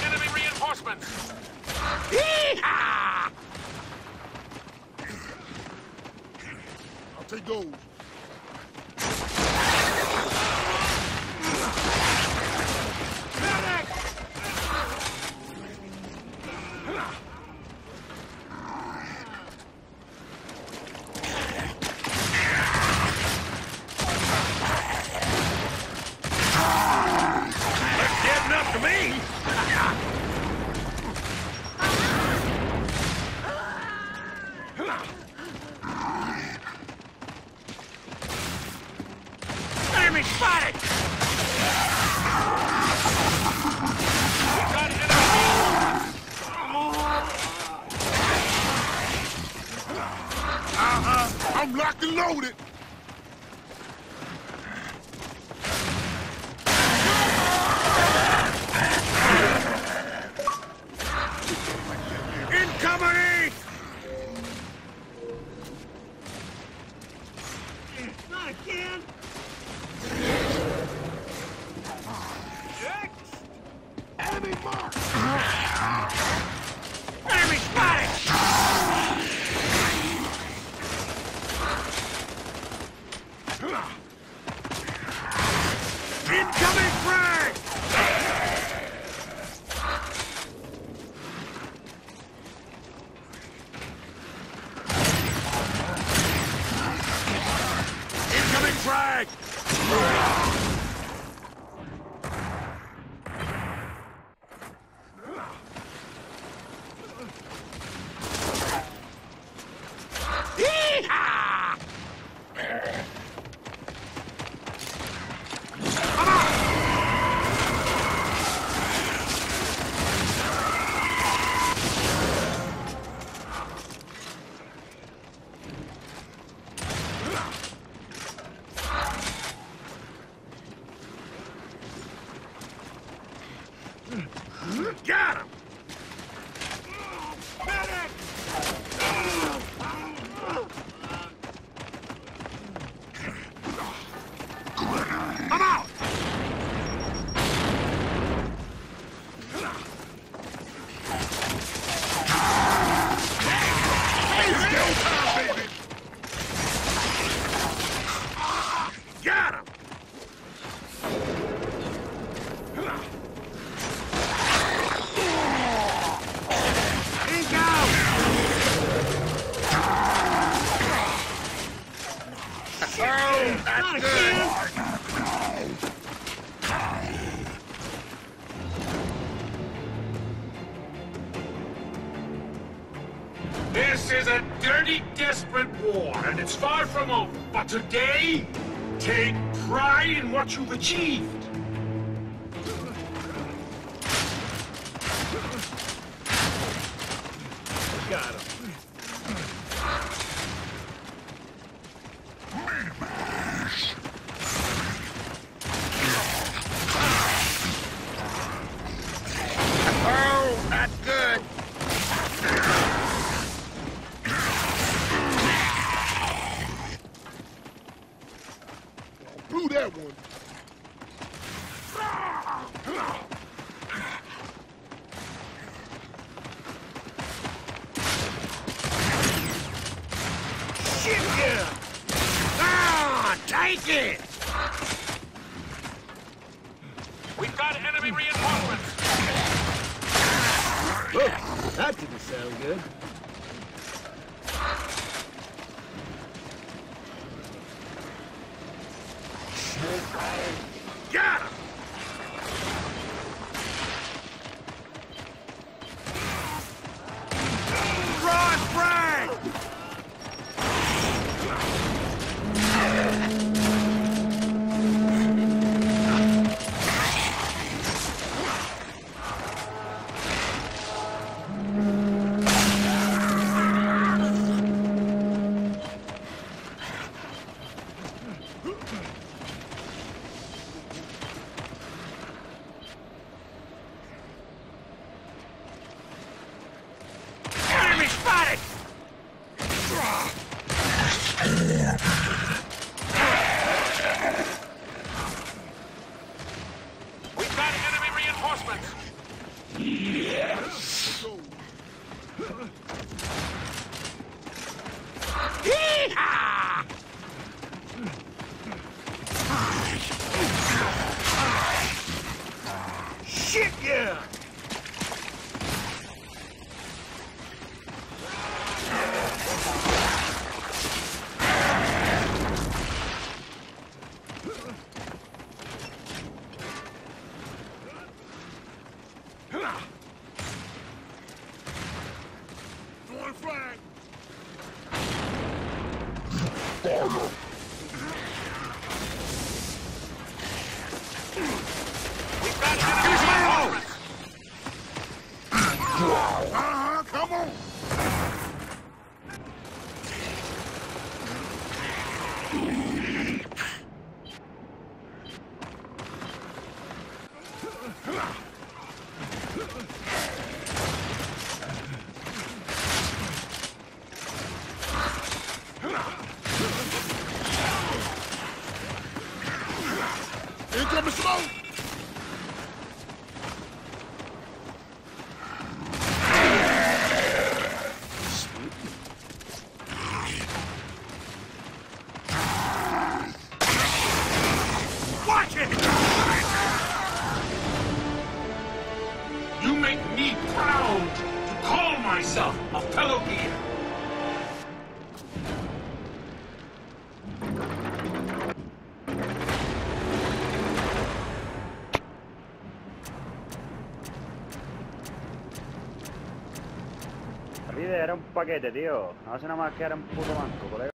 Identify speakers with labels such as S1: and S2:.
S1: enemy reinforcements!
S2: Yee-haw!
S3: I'll take those.
S2: That's getting up to me! Enemy spotted!
S1: We've got enemy
S3: I'm locked and loaded.
S2: Incoming!
S4: Not again!
S3: Enemy mark.
S2: Enemy spotted! Incoming frag! Incoming frag! Yee-haw! Come on! Got him! Come out!
S3: It's go time, baby.
S2: Got him! He's out! Oh, that's good!
S1: This is a dirty, desperate war, and it's far from over. But today, take pride in what you've achieved.
S4: Got him.
S2: Oh, that's good!
S3: Blew that one.
S2: Shit ya! Ah, take it!
S1: We've got enemy reinforcements!
S4: Whoa, that didn't sound good.
S2: Got him! Broad frag! Enemy spotted!
S1: We've got enemy reinforcements!
S3: Let's go.
S2: Hee-haw! Shit, yeah!
S3: Throwing flag.
S2: We've got enemies on the road!
S3: Come on. Incoming smoke.
S2: Watch it!
S1: You make me proud to call myself a fellow gear.
S5: La vida era un paquete, tío. No hace nada más que era un puto banco, colega.